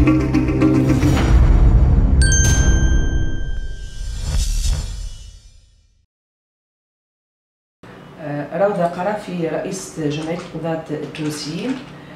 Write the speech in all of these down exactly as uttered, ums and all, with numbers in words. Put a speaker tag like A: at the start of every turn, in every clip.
A: روضة قرافي رئيسة جمعية القضاة التونسيين.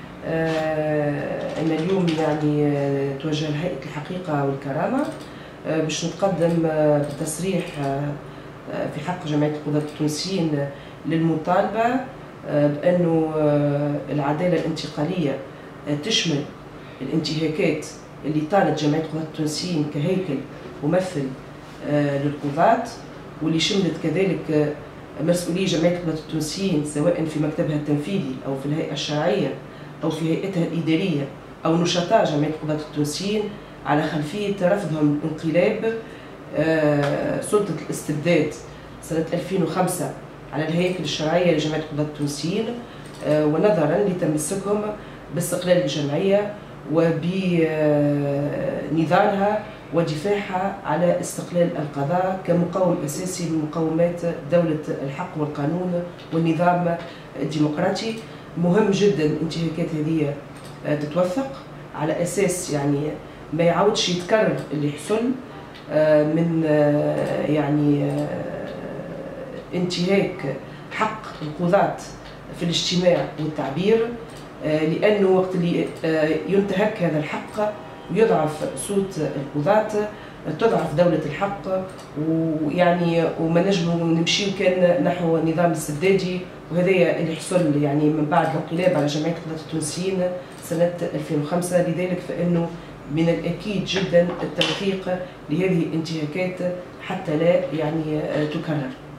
A: أنا اليوم يعني توجه لهيئة الحقيقة والكرامة باش نتقدم بتصريح في حق جمعية القضاة التونسيين للمطالبة بأنه العدالة الانتقالية تشمل الانتهاكات اللي طالت جمعية القضاة التونسيين كهيكل ممثل للقضاة، واللي شملت كذلك مسؤولي جمعية القضاة التونسيين سواء في مكتبها التنفيذي أو في الهيئة الشرعية أو في هيئتها الإدارية أو نشطاء جمعية القضاة التونسيين على خلفية رفضهم انقلاب سلطة الاستبداد سنة ألفين وخمسة على الهياكل الشرعية لجمعية القضاة التونسيين، ونظرا لتمسكهم باستقلال الجمعية وبنضالها ودفاعها على استقلال القضاء كمقوم أساسي من مقومات دولة الحق والقانون والنظام الديمقراطي. مهم جدا انتهاكات هذه تتوثق على أساس يعني ما يعودش يتكرر اللي حصل من يعني انتهاك حق القضاة في الاجتماع والتعبير، لأنه وقت اللي ينتهك هذا الحق ويضعف صوت القضاة تضعف دولة الحق، ويعني وما نجموا نمشيو كان نحو نظام استبدادي، وهذا اللي حصل يعني من بعد الانقلاب على جمعية القضاة التونسيين سنة ألفين وخمسة. لذلك فإنه من الأكيد جدا التوثيق لهذه الانتهاكات حتى لا يعني تكرر.